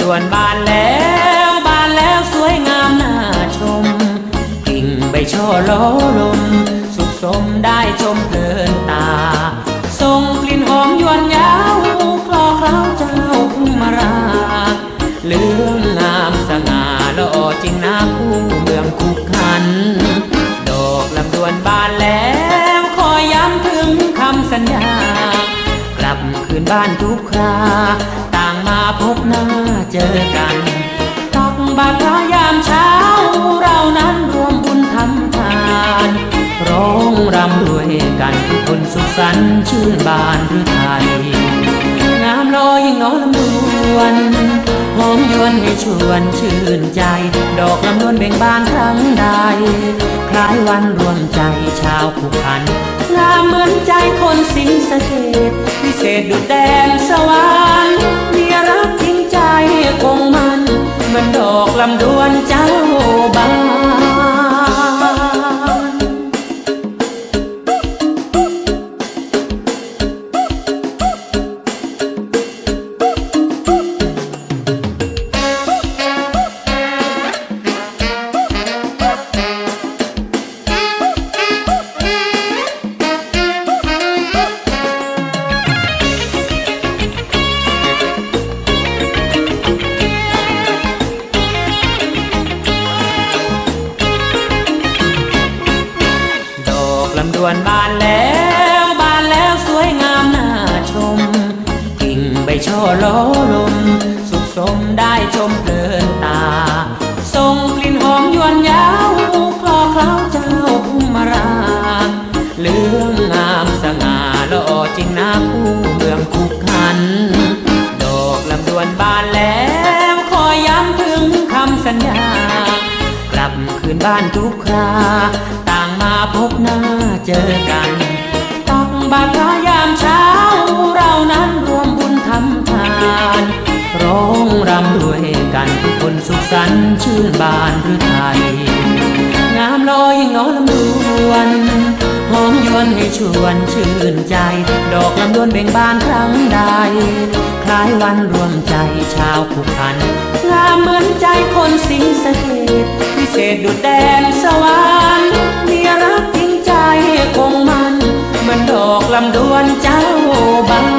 วนบานแล้วบานแล้วสวยงามน่าชมกิ่งใบช่อล้อลมสุขสมได้ชมเพลินตาส่งกลิ่นหอมยวนยาวคลอเคล้าเจ้าพุ่มมาราเลื่องงามสง่าละอจริงนะผู้เมืองคุกคันดอกลำดวนบานแล้วคอยย้ำถึงคำสัญญากลับคืนบ้านทุกคราต่างมาพบหน้าเจอกันตักบาตรพระยามเช้าเรานั้นรวมบุญทำทานร้องรำด้วยกันทุกคนสุขสันต์ชื่นบานหรือไทยงามลอยยิ่งน้อลำดวนหอมยวนให้ชวนชื่นใจดอกลำดวนเบ่งบานครั้งใดคล้ายวันรวมใจชาวภูคันงามเหมือนใจคนสิงสะเกษพิเศษดุจแดนสวรรค์มีรักจริงใจคงมันเหมือนดอกลำดวนเจ้าบานลำดวนบานแล้วบานแล้วสวยงามน่าชมกิ่งใบช่อล้อลมสุขสมได้ชมเพลินตาส่งกลิ่นหอมยวนยาวคลอเคล้าเจ้าพุ่มมาราเลื่องงามสง่าละอจริงนะผู้เมืองคุกคันดอกลำดวนบานแล้วคอยย้ำถึงคำสัญญากลับคืนบ้านทุกคราต่างมาพบหน้าเจอกันตักบาตรพระยามเช้าเรานั้นรวมบุญทำทานร้องรำด้วยกันทุกคนสุขสันต์ชื่นบานหรือไทยงามลอยยิ่งน้อลำดวนหอมยวนให้ชวนชื่นใจดอกลำดวนเบ่งบานครั้งใดคล้ายวันรวมใจชาวภูคันงามเหมือนใจคนสิงสะเกษพิเศษดุจแดนสวรรค์มีรักจริงใจคงมันเหมือนดอกลำดวนเจ้าบาน